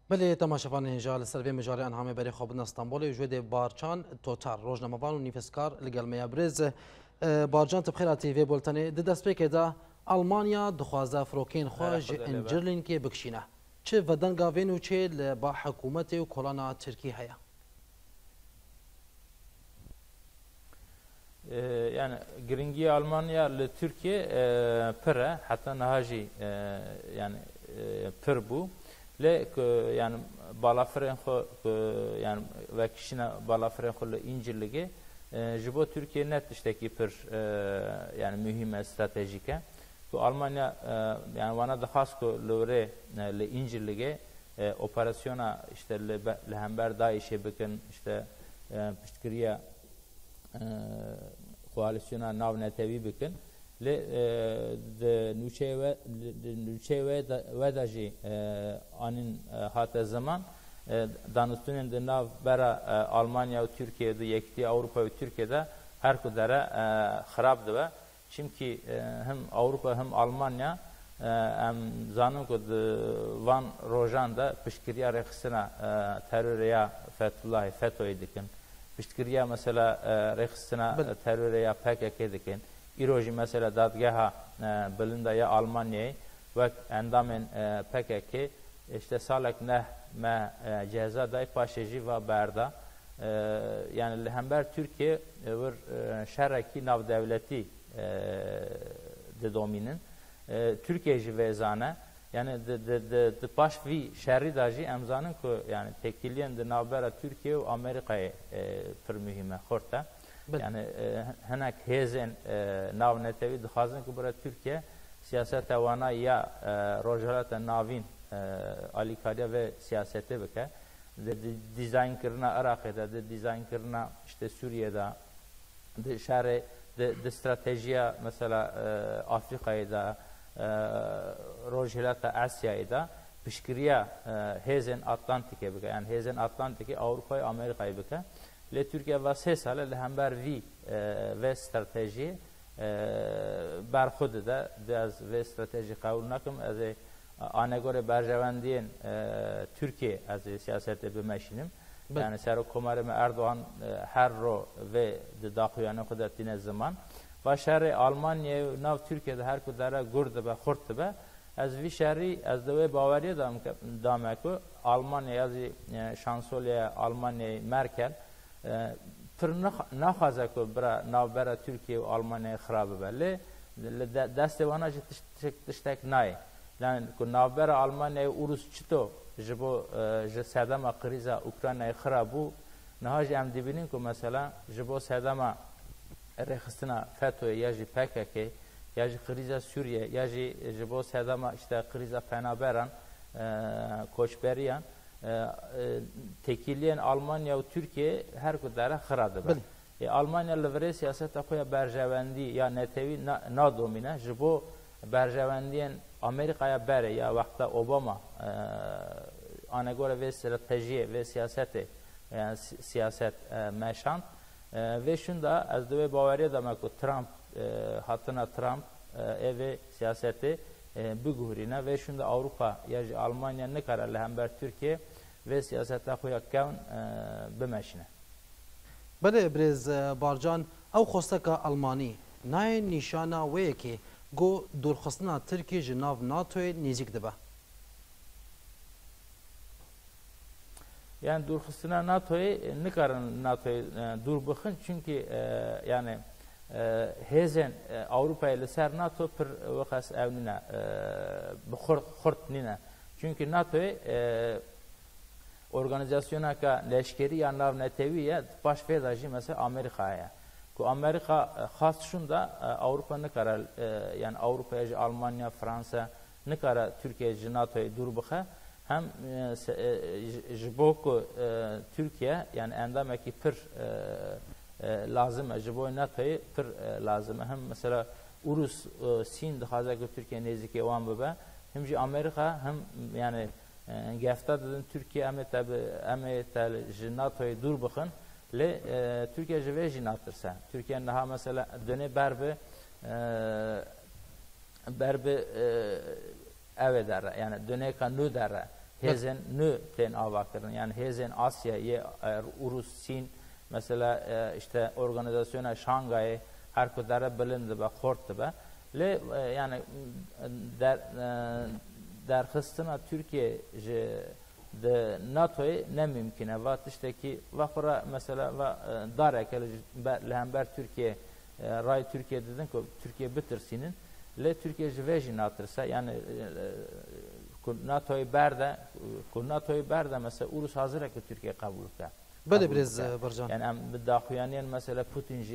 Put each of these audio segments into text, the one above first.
بله تماشاوان هنجال سر به مجاری انهام بری خواب استانبول جوید بارچان توتر روزنامه‌وان و نفسکار لگل میابرز بارجان تبخیر تیوی بولتنی دست به که دا آلمانیا دخوازه فروکین خواه انجرلین که بکشینه چه ودن گاوین و چه با حکومت و کلانا ترکی هیا yani giringi Almanya ile Türkiye pıra hatta nahaji yani pır bu le yani balafren yani ve kişine balafren ile İncirlige jibo Türkiye net işteki pır yani mühim stratejike bu Almanya yani bana da has ko lore le İncirlige operasyona işte le hember da işe bakın işte piştkiriye koalisyona nav netevi bikin le de nüçeve ve daji anin hatta zaman danıştının de nav bera Almanya ve Türkiye'de yekti Avrupa ve Türkiye'de her kadara xarabdı ve çünkü hem Avrupa hem Almanya hem zanım ki van rojanda pişkiriya reksina teröriya Fethullah FETÖ'yü dikin piştkiriya mesela reksina teröriya PKK dikin İroji mesela dadgaha bilindaya Almanya'yı ve endamın PKK işte salak ne me ceza day paşeji ve berda yani hember Türkiye ve şeraki nav devleti de dominin Türkiye jivezane yani de baş vi şerri daji emzanın ko yani tekiliyen de navbera Türkiye ve Amerika'ya pır mühime xorta yani henek hezen nav netevi dixazın ki bura Türkiye siyaset wana ya rojalata navin alikariya ve siyasete beke de dizayn kirna Irak'ta de dizayn kirna işte Suriye'de de şerri de stratejiya mesela Afrika'da rojalata Asya'da pişkiriya hezen Atlantik'e beke yani hezen Atlantik'e Avrupa'yı Amerika'yı beke le Türkiye ve sesale le hember vi ve strateji berxud da az ve strateji kabul nakim az ana göre berjevendiyen Türkiye az siyasete bimeşinim yani Serok Komarım Erdoğan her ro ve daxuyana kudretine zaman ve şerri Almanya nav Türkiye'de her kudara gurdu ve xurtu be az vi şerri az da bavariye dameko Almanya az şansölye Almanya Merkel پر نخوازه که برا نوبر ترکیه و آلمانی خراب بله دست وانا تشتک نای لان که نوبر آلمانی اوروس چطو جبو جسادم قریزا اوکراینای خرابو نهاج ام دیبینیم که مثلا جبو سادم رخصتنا فتو یا جی PKK یا جی قریزا سوریه یا جی جبو سادم işte قریزا پنابران کوچبریان tekiliyen Almanya ve Türkiye her kadara xaradı. Almanya levre siyaset akuya berjevendi ya netevi na domine jibo berjevendiyen Amerika'ya bere ya vakta Obama ana göre ve strateji ve siyasete yani siyaset meşan ve şunda az da bavariye demek o Trump hatına Trump ve siyaseti bugurine ve şunda Avrupa ya Almanya ne kararlı hember Türkiye ve siyasete خویا کون بمشینه. بله برز بارجان او خوستکا آلمانی نای نشانه وی که گو دورخستنا ترکی جناو ناتوی نزیک دبه. Yani durxistana NATO'yu ne kadar NATO'yu dur bakın çünkü yani hezen Avrupa ile ser NATO per vakas evnine xort nine çünkü NATO'yu organizasyona ka leşkeri ya nav neteviye baş fedaji mesela Amerika'ya. Ku Amerika has şunda Avrupa ne kadar yani Avrupa'ya Almanya, Fransa ne kadar Türkiye NATO'ya dur bakı hem jiboko Türkiye yani endameki pir lazım jibo NATO'ya pir lazım hem mesela Urus Sin dixaza ki Türkiye nezike wan bibe hem ji Amerika hem yani گفته دادن ترکیه امی تل جناتوی دور بخن لی ترکیه جوی جناترسه ترکیه نها مثلا دنه برب اوه داره yani döne kanlı dere هزن نو تن آوا کردن یعنی هزن آسیا یه روس چین مثلا işte organizasyona Şangay her kadar bilindi ve korktu be le yani der hıstına Türkiye de NATO'yu ne mümküne vat işte ki vapura mesela ve darek lehember Türkiye ray Türkiye dedin ki Türkiye bitirsinin le Türkiye jivejin atırsa yani NATO'yu berde mesela Urus hazır ki Türkiye kabul eder. بله برز برجان يعني ام بداخوانين مثلا بوتين جي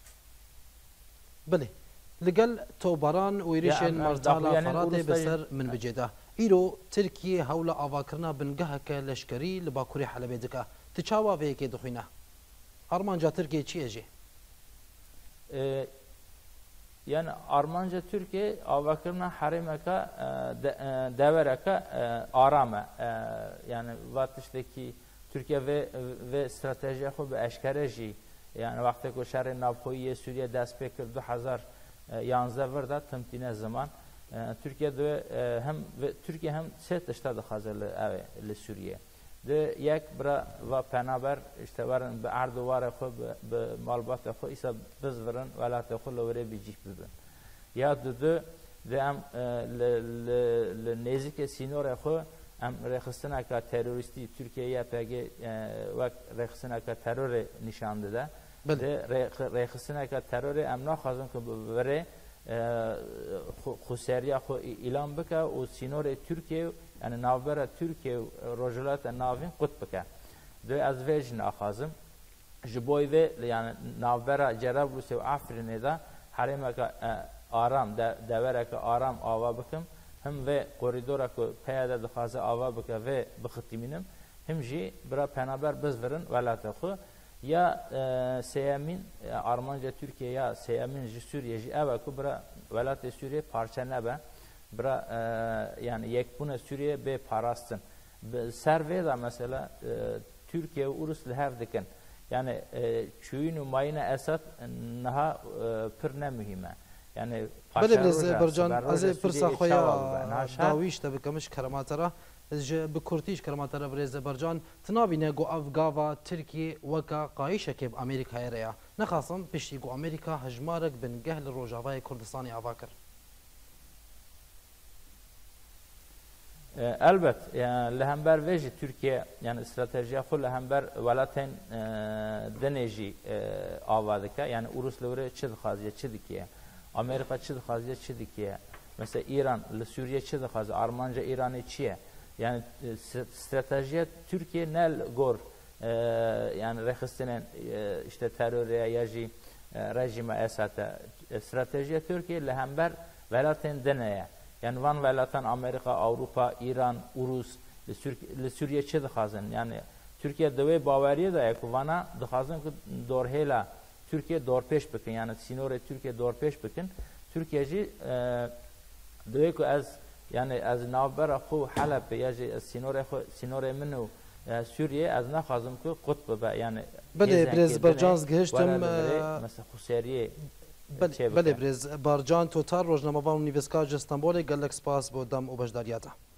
بله لقل توبران ويريشن مرتالا فراتي بسر من بجده ايرو تركيا هولا افاكرنا بنقهك لشكري لباكوري حلبي دكا تشاوا فيكي دخوينا ارمانجا تركيا چي اجي يعني ارمانجا تركيا افاكرنا حرمكا دوركا ارامه يعني وقتشتeki Türkiye ve strateji xo به اشکرجی yani وقتی که شهر ناوخویی سوریه دست پکر 2011 ورده تمتینه زمان Türkiye de hem set işte de hazır le Suriye de یک برا و پنابر işte varın be ardu var xo be malbat xo ise biz varın velat xo lore bijik bibin ya de hem le nezik sinor xo ام رخصتنا که تروریستی ترکیه پیگه وقت رخصتنا که ترور نشان داده رخصتنا که ترور ام نخواهیم که بره خسریا خو اعلام بکه و سینور ترکیه یعنی ناوبر ترکیه رجالات ناوین قط بکه دو از ویج نخواهیم جبوی و یعنی ناوبر جرابلس و آفرینه دا حریم که آرام دوره که آرام آوا بکم هم و کوریدورا که پیاده دخوازه آوا بکه و بختیمینم هم جی برا پنابر بزورن ولات خو یا سیامین آرمانجا ترکیه یا سیامین جی سوریه جی اوه که برا ولات سوریه پارچه نبه برا yani yekbune Suriye be parastın serve da mesela Türkiye uruslu hevdikin yani çüyünü mayına esat naha pırne mühime yani بله برز برجان از پرسا خویا داویش تبکمش کرماترا بکورتیش کرماترا برز برجان تنابینه گو افغاوا ترکیه وکا قایشه که امریکا ریا نخواستم پشتی گو امریکا هجمارک بن گهل روجاوای کردستانی آواکر البت yani lehember veji Türkiye yani stratejiye xul lehember velaten deneji avadika yani Ruslara çid xaziye çidikiye Amerika çid xaziye çidikiye mesela İran le Suriye çid xaziye Armanca İran'ı çiye yani stratejiye Türkiye nel gor yani rehistenen işte teröre yaji rejime esate stratejiye Türkiye lehember velaten deneye yani van velatan Amerika, Avrupa, İran, Urus, Suriye çe dixazin. Yani Türkiye devê baweriye da ek vana dixazin ki dorhêla Türkiye dorpêş bikin. Yani sinore Türkiye dorpêş bikin. Türkiye jî devê ku ez yani ez navbera xwe Helepê ya jî ez sinore min û Suriye ez naxwazim ku qut bibe. Yani belê birêz bercans gihiştim mesela Xuseriye بله برز بارجان توتار روزنامه‌وان نیویسکار استانبول گلک سپاس بودم و بجداریاتا